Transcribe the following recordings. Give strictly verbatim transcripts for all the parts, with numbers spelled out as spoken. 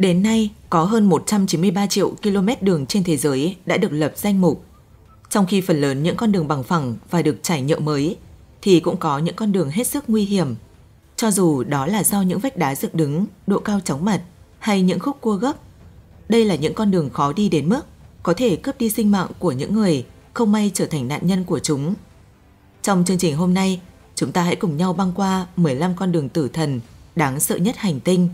Đến nay, có hơn một trăm chín mươi ba triệu km đường trên thế giới đã được lập danh mục. Trong khi phần lớn những con đường bằng phẳng và được trải nhựa mới, thì cũng có những con đường hết sức nguy hiểm. Cho dù đó là do những vách đá dựng đứng, độ cao chóng mặt hay những khúc cua gấp. Đây là những con đường khó đi đến mức có thể cướp đi sinh mạng của những người không may trở thành nạn nhân của chúng. Trong chương trình hôm nay, chúng ta hãy cùng nhau băng qua mười lăm con đường tử thần đáng sợ nhất hành tinh.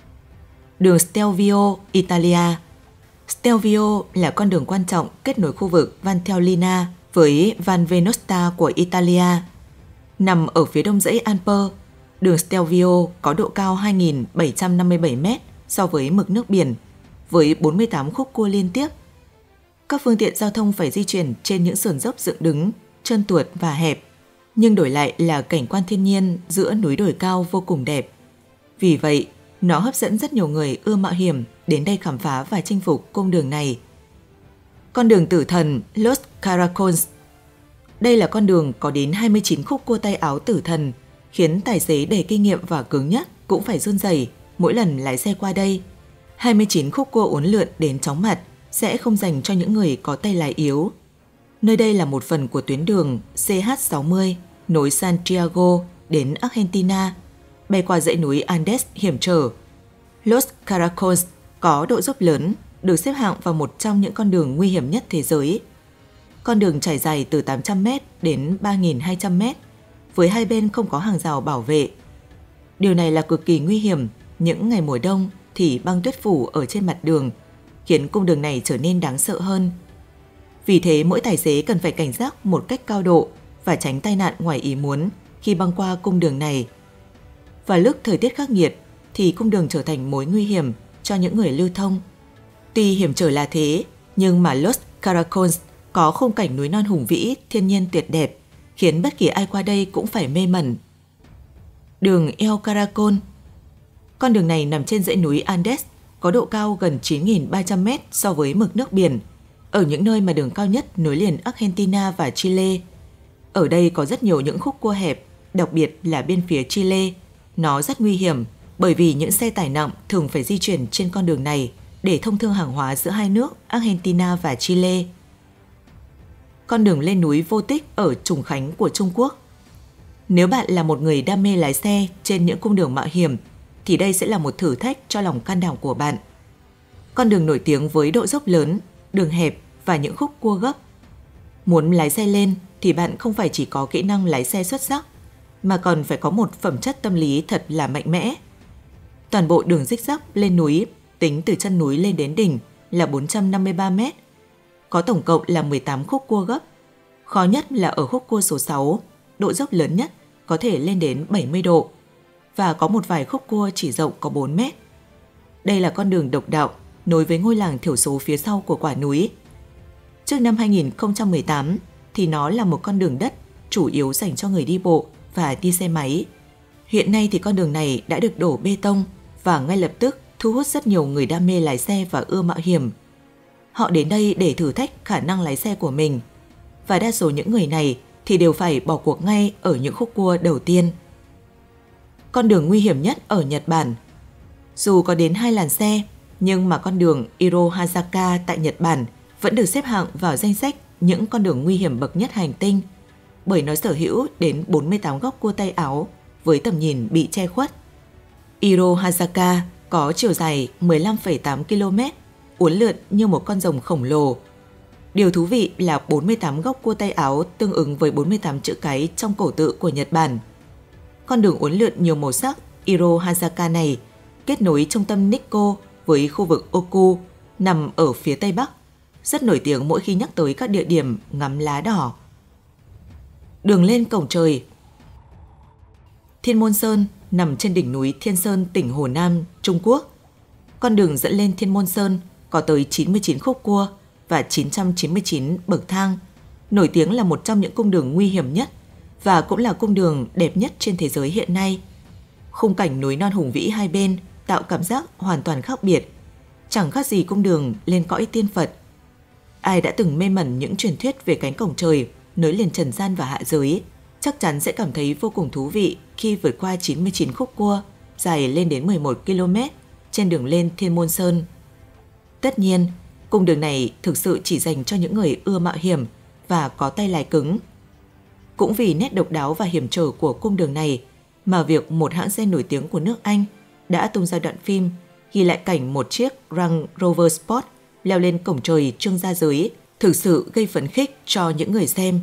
Đường Stelvio, Italia. Stelvio là con đường quan trọng kết nối khu vực Valtellina với Val Venosta của Italia. Nằm ở phía đông dãy Alper, đường Stelvio có độ cao hai nghìn bảy trăm năm mươi bảy mét so với mực nước biển, với bốn mươi tám khúc cua liên tiếp. Các phương tiện giao thông phải di chuyển trên những sườn dốc dựng đứng, trơn tuột và hẹp, nhưng đổi lại là cảnh quan thiên nhiên giữa núi đồi cao vô cùng đẹp. Vì vậy, nó hấp dẫn rất nhiều người ưa mạo hiểm đến đây khám phá và chinh phục cung đường này. Con đường tử thần Los Caracoles. Đây là con đường có đến hai mươi chín khúc cua tay áo tử thần, khiến tài xế đầy kinh nghiệm và cứng nhất cũng phải run rẩy mỗi lần lái xe qua đây. hai mươi chín khúc cua uốn lượn đến chóng mặt sẽ không dành cho những người có tay lái yếu. Nơi đây là một phần của tuyến đường C H sáu mươi nối Santiago đến Argentina, bay qua dãy núi Andes hiểm trở. Los Caracoles có độ dốc lớn, được xếp hạng vào một trong những con đường nguy hiểm nhất thế giới. Con đường trải dài từ tám trăm mét đến ba nghìn hai trăm mét, với hai bên không có hàng rào bảo vệ. Điều này là cực kỳ nguy hiểm, những ngày mùa đông thì băng tuyết phủ ở trên mặt đường, khiến cung đường này trở nên đáng sợ hơn. Vì thế mỗi tài xế cần phải cảnh giác một cách cao độ và tránh tai nạn ngoài ý muốn khi băng qua cung đường này. Vào lúc thời tiết khắc nghiệt thì cung đường trở thành mối nguy hiểm cho những người lưu thông. Tuy hiểm trở là thế, nhưng mà Los Caracoles có khung cảnh núi non hùng vĩ, thiên nhiên tuyệt đẹp, khiến bất kỳ ai qua đây cũng phải mê mẩn. Đường El Caracol. Con đường này nằm trên dãy núi Andes, có độ cao gần chín nghìn ba trăm mét so với mực nước biển, ở những nơi mà đường cao nhất nối liền Argentina và Chile. Ở đây có rất nhiều những khúc cua hẹp, đặc biệt là bên phía Chile. Nó rất nguy hiểm bởi vì những xe tải nặng thường phải di chuyển trên con đường này để thông thương hàng hóa giữa hai nước Argentina và Chile. Con đường lên núi Vô Tích ở Trùng Khánh của Trung Quốc. Nếu bạn là một người đam mê lái xe trên những cung đường mạo hiểm, thì đây sẽ là một thử thách cho lòng can đảm của bạn. Con đường nổi tiếng với độ dốc lớn, đường hẹp và những khúc cua gấp. Muốn lái xe lên thì bạn không phải chỉ có kỹ năng lái xe xuất sắc, mà còn phải có một phẩm chất tâm lý thật là mạnh mẽ. Toàn bộ đường zigzag lên núi, tính từ chân núi lên đến đỉnh là bốn trăm năm mươi ba mét. Có tổng cộng là mười tám khúc cua gấp. Khó nhất là ở khúc cua số sáu, độ dốc lớn nhất có thể lên đến bảy mươi độ. Và có một vài khúc cua chỉ rộng có bốn mét. Đây là con đường độc đạo nối với ngôi làng thiểu số phía sau của quả núi. Trước năm hai nghìn không trăm mười tám thì nó là một con đường đất chủ yếu dành cho người đi bộ và đi xe máy. Hiện nay thì con đường này đã được đổ bê tông và ngay lập tức thu hút rất nhiều người đam mê lái xe và ưa mạo hiểm. Họ đến đây để thử thách khả năng lái xe của mình. Và đa số những người này thì đều phải bỏ cuộc ngay ở những khúc cua đầu tiên. Con đường nguy hiểm nhất ở Nhật Bản. Dù có đến hai làn xe, nhưng mà con đường Irohazaka tại Nhật Bản vẫn được xếp hạng vào danh sách những con đường nguy hiểm bậc nhất hành tinh, bởi nó sở hữu đến bốn mươi tám góc cua tay áo với tầm nhìn bị che khuất. Irohazaka có chiều dài mười lăm phẩy tám ki lô mét, uốn lượn như một con rồng khổng lồ. Điều thú vị là bốn mươi tám góc cua tay áo tương ứng với bốn mươi tám chữ cái trong cổ tự của Nhật Bản. Con đường uốn lượn nhiều màu sắc Irohazaka này kết nối trung tâm Nikko với khu vực Oku nằm ở phía tây bắc, rất nổi tiếng mỗi khi nhắc tới các địa điểm ngắm lá đỏ. Đường lên cổng trời. Thiên Môn Sơn nằm trên đỉnh núi Thiên Sơn, tỉnh Hồ Nam, Trung Quốc. Con đường dẫn lên Thiên Môn Sơn có tới chín mươi chín khúc cua và chín trăm chín mươi chín bậc thang, nổi tiếng là một trong những cung đường nguy hiểm nhất và cũng là cung đường đẹp nhất trên thế giới hiện nay. Khung cảnh núi non hùng vĩ hai bên tạo cảm giác hoàn toàn khác biệt, chẳng khác gì cung đường lên cõi tiên Phật. Ai đã từng mê mẩn những truyền thuyết về cánh cổng trời nối liền trần gian và hạ giới, chắc chắn sẽ cảm thấy vô cùng thú vị khi vượt qua chín mươi chín khúc cua dài lên đến mười một ki lô mét trên đường lên Thiên Môn Sơn. Tất nhiên, cung đường này thực sự chỉ dành cho những người ưa mạo hiểm và có tay lái cứng. Cũng vì nét độc đáo và hiểm trở của cung đường này mà việc một hãng xe nổi tiếng của nước Anh đã tung ra đoạn phim ghi lại cảnh một chiếc Range Rover Sport leo lên cổng trời trương gia giới, thực sự gây phấn khích cho những người xem.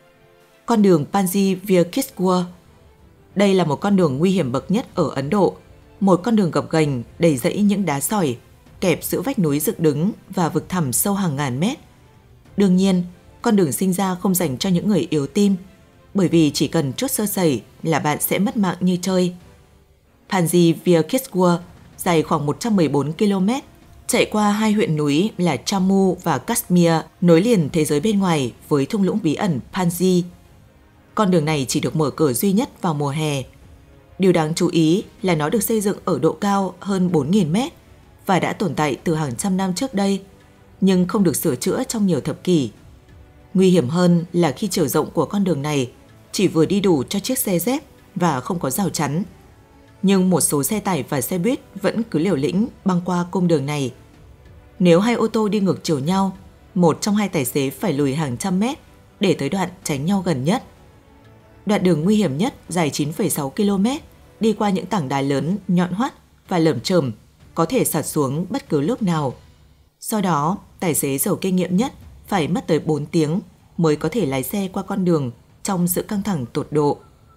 Con đường Panji via Kisgwar. Đây là một con đường nguy hiểm bậc nhất ở Ấn Độ, một con đường gập ghềnh đầy rẫy những đá sỏi, kẹp giữa vách núi dựng đứng và vực thẳm sâu hàng ngàn mét. Đương nhiên, con đường sinh ra không dành cho những người yếu tim, bởi vì chỉ cần chút sơ sẩy là bạn sẽ mất mạng như chơi. Panji via Kisgwar dài khoảng một trăm mười bốn ki lô mét, chạy qua hai huyện núi là Jammu và Kashmir, nối liền thế giới bên ngoài với thung lũng bí ẩn Panji. Con đường này chỉ được mở cửa duy nhất vào mùa hè. Điều đáng chú ý là nó được xây dựng ở độ cao hơn bốn nghìn mét và đã tồn tại từ hàng trăm năm trước đây, nhưng không được sửa chữa trong nhiều thập kỷ. Nguy hiểm hơn là khi chiều rộng của con đường này chỉ vừa đi đủ cho chiếc xe dép và không có rào chắn. Nhưng một số xe tải và xe buýt vẫn cứ liều lĩnh băng qua cung đường này. Nếu hai ô tô đi ngược chiều nhau, một trong hai tài xế phải lùi hàng trăm mét để tới đoạn tránh nhau gần nhất. Đoạn đường nguy hiểm nhất dài chín phẩy sáu ki lô mét, đi qua những tảng đá lớn, nhọn hoắt và lởm chởm, có thể sạt xuống bất cứ lúc nào. Do đó, tài xế giàu kinh nghiệm nhất phải mất tới bốn tiếng mới có thể lái xe qua con đường trong sự căng thẳng tột độ.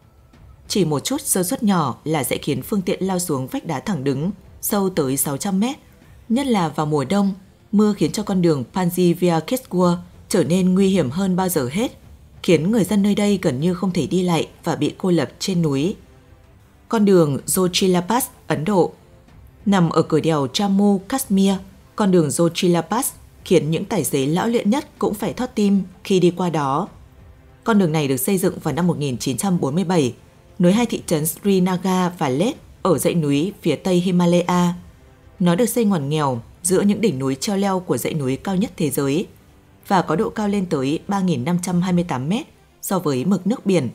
Chỉ một chút sơ suất nhỏ là sẽ khiến phương tiện lao xuống vách đá thẳng đứng, sâu tới sáu trăm mét. Nhất là vào mùa đông, mưa khiến cho con đường Panji via Kisgwar trở nên nguy hiểm hơn bao giờ hết, khiến người dân nơi đây gần như không thể đi lại và bị cô lập trên núi. Con đường Zochila Pass, Ấn Độ. Nằm ở cửa đèo Jammu Kashmir, con đường Zochila Pass khiến những tài xế lão luyện nhất cũng phải thót tim khi đi qua đó. Con đường này được xây dựng vào năm một nghìn chín trăm bốn mươi bảy, nối hai thị trấn Srinagar và Leh ở dãy núi phía tây Himalaya. Nó được xây ngoằn nghèo giữa những đỉnh núi treo leo của dãy núi cao nhất thế giới và có độ cao lên tới ba nghìn năm trăm hai mươi tám mét so với mực nước biển.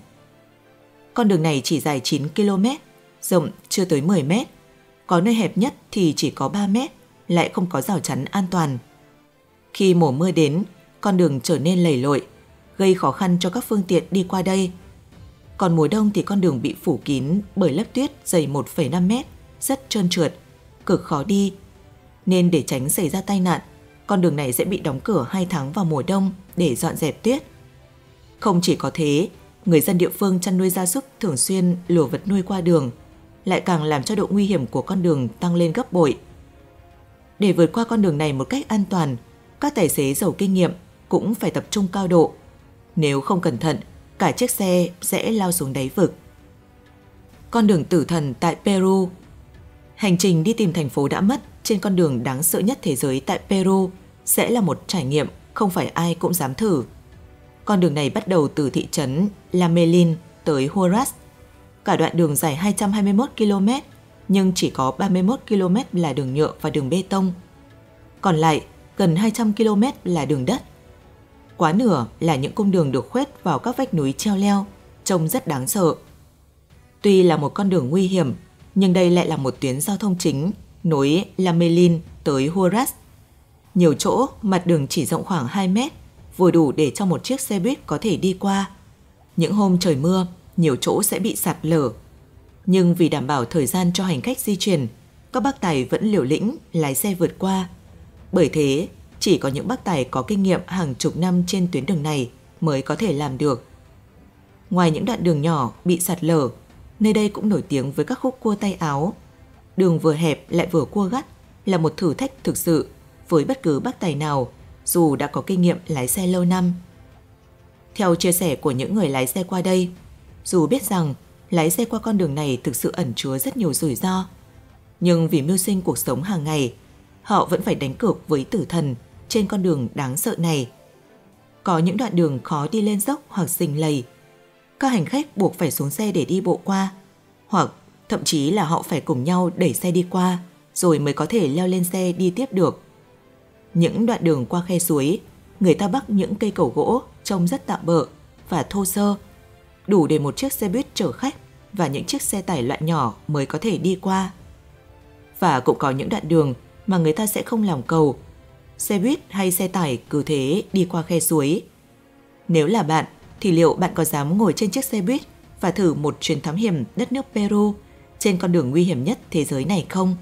Con đường này chỉ dài chín ki lô mét, rộng chưa tới mười mét, có nơi hẹp nhất thì chỉ có ba mét, lại không có rào chắn an toàn. Khi mùa mưa đến, con đường trở nên lầy lội, gây khó khăn cho các phương tiện đi qua đây. Còn mùa đông thì con đường bị phủ kín bởi lớp tuyết dày một phẩy năm mét, rất trơn trượt, cực khó đi. Nên để tránh xảy ra tai nạn, con đường này sẽ bị đóng cửa hai tháng vào mùa đông để dọn dẹp tuyết. Không chỉ có thế, người dân địa phương chăn nuôi gia súc thường xuyên lùa vật nuôi qua đường, lại càng làm cho độ nguy hiểm của con đường tăng lên gấp bội. Để vượt qua con đường này một cách an toàn, các tài xế giàu kinh nghiệm cũng phải tập trung cao độ. Nếu không cẩn thận, cả chiếc xe sẽ lao xuống đáy vực. Con đường tử thần tại Peru. Hành trình đi tìm thành phố đã mất trên con đường đáng sợ nhất thế giới tại Peru sẽ là một trải nghiệm không phải ai cũng dám thử. Con đường này bắt đầu từ thị trấn Lamelin tới Huaraz. Cả đoạn đường dài hai trăm hai mươi mốt ki lô mét, nhưng chỉ có ba mươi mốt ki lô mét là đường nhựa và đường bê tông. Còn lại, gần hai trăm ki lô mét là đường đất. Quá nửa là những cung đường được khuét vào các vách núi treo leo, trông rất đáng sợ. Tuy là một con đường nguy hiểm, nhưng đây lại là một tuyến giao thông chính nối Lamelin tới Huaraz. Nhiều chỗ mặt đường chỉ rộng khoảng hai mét, vừa đủ để cho một chiếc xe buýt có thể đi qua. Những hôm trời mưa, nhiều chỗ sẽ bị sạt lở. Nhưng vì đảm bảo thời gian cho hành khách di chuyển, các bác tài vẫn liều lĩnh lái xe vượt qua. Bởi thế, chỉ có những bác tài có kinh nghiệm hàng chục năm trên tuyến đường này mới có thể làm được. Ngoài những đoạn đường nhỏ bị sạt lở, nơi đây cũng nổi tiếng với các khúc cua tay áo. Đường vừa hẹp lại vừa cua gắt là một thử thách thực sự với bất cứ bác tài nào, dù đã có kinh nghiệm lái xe lâu năm. Theo chia sẻ của những người lái xe qua đây, dù biết rằng lái xe qua con đường này thực sự ẩn chứa rất nhiều rủi ro, nhưng vì mưu sinh cuộc sống hàng ngày, họ vẫn phải đánh cược với tử thần trên con đường đáng sợ này. Có những đoạn đường khó đi lên dốc hoặc sình lầy. Các hành khách buộc phải xuống xe để đi bộ qua, hoặc thậm chí là họ phải cùng nhau đẩy xe đi qua rồi mới có thể leo lên xe đi tiếp được. Những đoạn đường qua khe suối, người ta bắc những cây cầu gỗ trông rất tạm bợ và thô sơ, đủ để một chiếc xe buýt chở khách và những chiếc xe tải loại nhỏ mới có thể đi qua. và cũng có những đoạn đường mà người ta sẽ không làm cầu. Xe buýt hay xe tải cứ thế đi qua khe suối. Nếu là bạn, thì liệu bạn có dám ngồi trên chiếc xe buýt và thử một chuyến thám hiểm đất nước Peru trên con đường nguy hiểm nhất thế giới này không?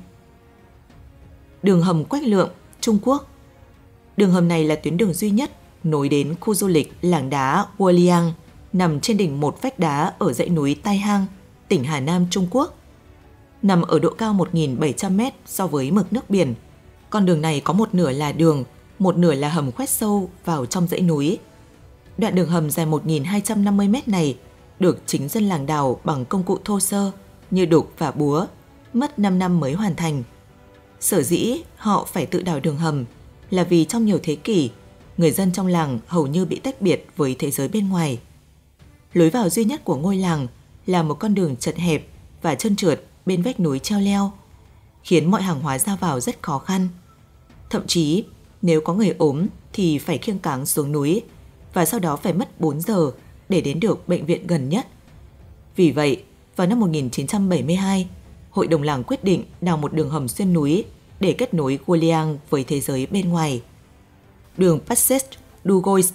Đường hầm Quách Lượng, Trung Quốc. Đường hầm này là tuyến đường duy nhất nối đến khu du lịch làng đá Hualiang, nằm trên đỉnh một vách đá ở dãy núi Tai Hang, tỉnh Hà Nam, Trung Quốc. Nằm ở độ cao một nghìn bảy trăm mét so với mực nước biển, con đường này có một nửa là đường, một nửa là hầm khoét sâu vào trong dãy núi. Đoạn đường hầm dài một nghìn hai trăm năm mươi mét này được chính dân làng đào bằng công cụ thô sơ như đục và búa, mất năm năm mới hoàn thành. Sở dĩ họ phải tự đào đường hầm là vì trong nhiều thế kỷ, người dân trong làng hầu như bị tách biệt với thế giới bên ngoài. Lối vào duy nhất của ngôi làng là một con đường chật hẹp và trơn trượt bên vách núi treo leo, khiến mọi hàng hóa ra vào rất khó khăn. Thậm chí, nếu có người ốm thì phải khiêng cáng xuống núi và sau đó phải mất bốn giờ để đến được bệnh viện gần nhất. Vì vậy, vào năm một nghìn chín trăm bảy mươi hai, Hội đồng làng quyết định đào một đường hầm xuyên núi để kết nối Hualiang với thế giới bên ngoài. Đường Passage du Gois.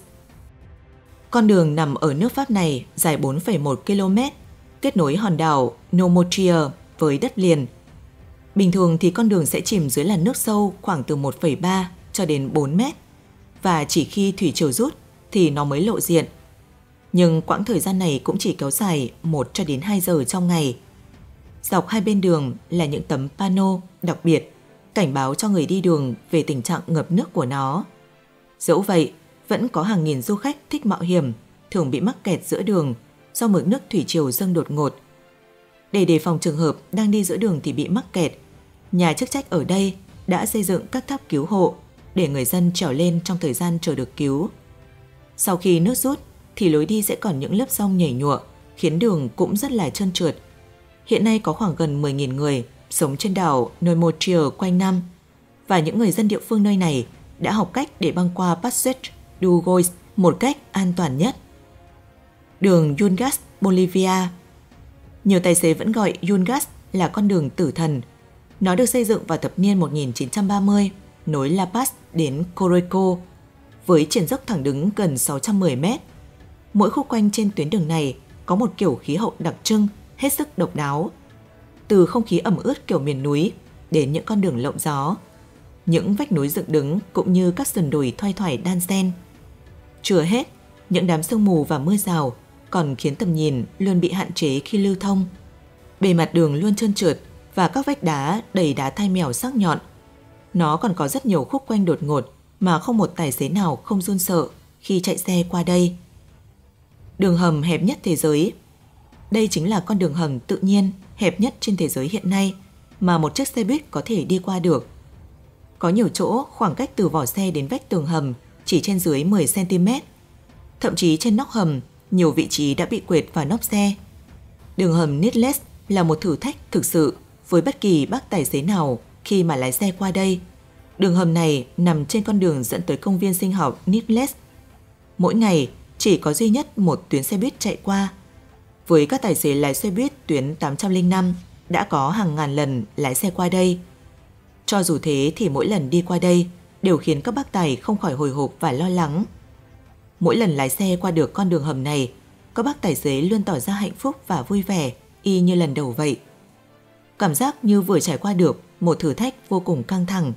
Con đường nằm ở nước Pháp này dài bốn phẩy một ki lô mét, kết nối hòn đảo Nomotia với đất liền. Bình thường thì con đường sẽ chìm dưới làn nước sâu khoảng từ một phẩy ba cho đến bốn mét, và chỉ khi thủy triều rút thì nó mới lộ diện. Nhưng quãng thời gian này cũng chỉ kéo dài một cho đến hai giờ trong ngày. Dọc hai bên đường là những tấm pano đặc biệt cảnh báo cho người đi đường về tình trạng ngập nước của nó. Dẫu vậy, vẫn có hàng nghìn du khách thích mạo hiểm thường bị mắc kẹt giữa đường do mực nước thủy triều dâng đột ngột. Để đề phòng trường hợp đang đi giữa đường thì bị mắc kẹt, nhà chức trách ở đây đã xây dựng các tháp cứu hộ để người dân trèo lên trong thời gian chờ được cứu. Sau khi nước rút thì lối đi sẽ còn những lớp sông nhảy nhụa, khiến đường cũng rất là trơn trượt. Hiện nay có khoảng gần mười nghìn người sống trên đảo Nomotia quanh năm, và những người dân địa phương nơi này đã học cách để băng qua Passage du Gois một cách an toàn nhất. Đường Yungas, Bolivia. Nhiều tài xế vẫn gọi Yungas là con đường tử thần. Nó được xây dựng vào thập niên một nghìn chín trăm ba mươi, nối La Paz đến Coreco, với triển dốc thẳng đứng gần sáu trăm mười mét. Mỗi khúc quanh trên tuyến đường này có một kiểu khí hậu đặc trưng, hết sức độc đáo. Từ không khí ẩm ướt kiểu miền núi đến những con đường lộng gió, những vách núi dựng đứng cũng như các sườn đồi thoai thoải đan xen. Chưa hết, những đám sương mù và mưa rào còn khiến tầm nhìn luôn bị hạn chế khi lưu thông. Bề mặt đường luôn trơn trượt và các vách đá đầy đá thai mèo sắc nhọn. Nó còn có rất nhiều khúc quanh đột ngột mà không một tài xế nào không run sợ khi chạy xe qua đây. Đường hầm hẹp nhất thế giới. Đây chính là con đường hầm tự nhiên hẹp nhất trên thế giới hiện nay mà một chiếc xe buýt có thể đi qua được. Có nhiều chỗ khoảng cách từ vỏ xe đến vách tường hầm chỉ trên dưới mười xăng ti mét. Thậm chí trên nóc hầm, nhiều vị trí đã bị quệt vào nóc xe. Đường hầm Needless là một thử thách thực sự với bất kỳ bác tài xế nào khi mà lái xe qua đây. Đường hầm này nằm trên con đường dẫn tới công viên sinh học Needless. Mỗi ngày chỉ có duy nhất một tuyến xe buýt chạy qua. Với các tài xế lái xe buýt tuyến tám không năm đã có hàng ngàn lần lái xe qua đây. Cho dù thế thì mỗi lần đi qua đây đều khiến các bác tài không khỏi hồi hộp và lo lắng. Mỗi lần lái xe qua được con đường hầm này, các bác tài xế luôn tỏ ra hạnh phúc và vui vẻ, y như lần đầu vậy. Cảm giác như vừa trải qua được một thử thách vô cùng căng thẳng.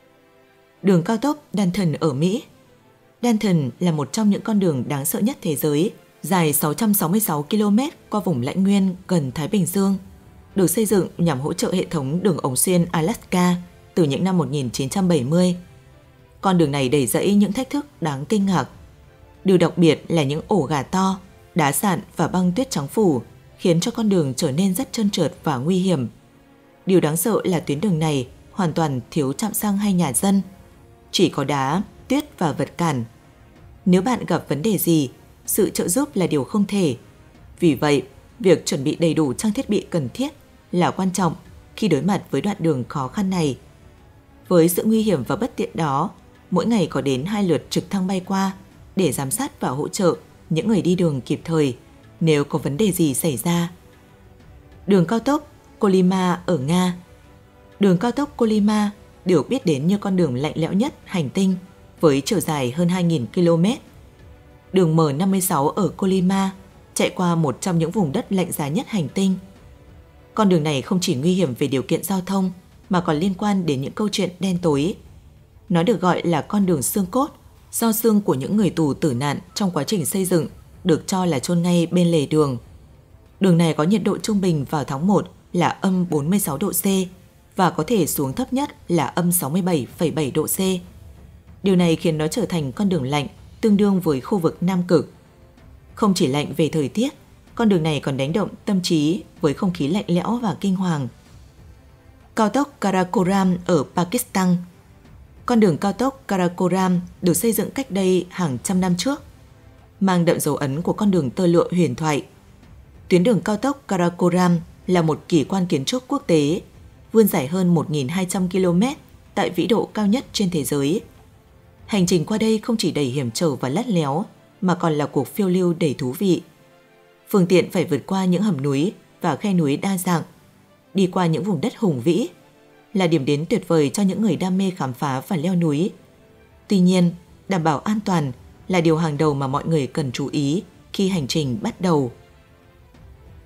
Đường cao tốc Danton ở Mỹ. Danton là một trong những con đường đáng sợ nhất thế giới, dài sáu trăm sáu mươi sáu ki lô mét qua vùng lãnh nguyên gần Thái Bình Dương, được xây dựng nhằm hỗ trợ hệ thống đường ống xuyên Alaska từ những năm một nghìn chín trăm bảy mươi. Con đường này đầy rẫy những thách thức đáng kinh ngạc. Điều đặc biệt là những ổ gà to, đá sạn và băng tuyết trắng phủ khiến cho con đường trở nên rất trơn trượt và nguy hiểm. Điều đáng sợ là tuyến đường này hoàn toàn thiếu trạm xăng hay nhà dân, chỉ có đá, tuyết và vật cản. Nếu bạn gặp vấn đề gì, sự trợ giúp là điều không thể. Vì vậy, việc chuẩn bị đầy đủ trang thiết bị cần thiết là quan trọng khi đối mặt với đoạn đường khó khăn này. Với sự nguy hiểm và bất tiện đó, mỗi ngày có đến hai lượt trực thăng bay qua để giám sát và hỗ trợ những người đi đường kịp thời nếu có vấn đề gì xảy ra. Đường cao tốc Kolyma ở Nga. Đường cao tốc Colima được biết đến như con đường lạnh lẽo nhất hành tinh với chiều dài hơn hai nghìn ki lô mét. Đường M năm mươi sáu ở Colima chạy qua một trong những vùng đất lạnh giá nhất hành tinh. Con đường này không chỉ nguy hiểm về điều kiện giao thông mà còn liên quan đến những câu chuyện đen tối. Nó được gọi là con đường xương cốt do xương của những người tù tử nạn trong quá trình xây dựng được cho là chôn ngay bên lề đường. Đường này có nhiệt độ trung bình vào tháng một là âm bốn mươi sáu độ C và có thể xuống thấp nhất là âm sáu mươi bảy phẩy bảy độ C. Điều này khiến nó trở thành con đường lạnh tương đương với khu vực Nam Cực. Không chỉ lạnh về thời tiết, con đường này còn đánh động tâm trí với không khí lạnh lẽo và kinh hoàng. Cao tốc Karakoram ở Pakistan. Con đường cao tốc Karakoram được xây dựng cách đây hàng trăm năm trước, mang đậm dấu ấn của con đường tơ lụa huyền thoại. Tuyến đường cao tốc Karakoram là một kỳ quan kiến trúc quốc tế, vươn dài hơn một nghìn hai trăm ki lô mét tại vĩ độ cao nhất trên thế giới. Hành trình qua đây không chỉ đầy hiểm trở và lắt léo, mà còn là cuộc phiêu lưu đầy thú vị. Phương tiện phải vượt qua những hầm núi và khe núi đa dạng, đi qua những vùng đất hùng vĩ, là điểm đến tuyệt vời cho những người đam mê khám phá và leo núi. Tuy nhiên, đảm bảo an toàn là điều hàng đầu mà mọi người cần chú ý khi hành trình bắt đầu.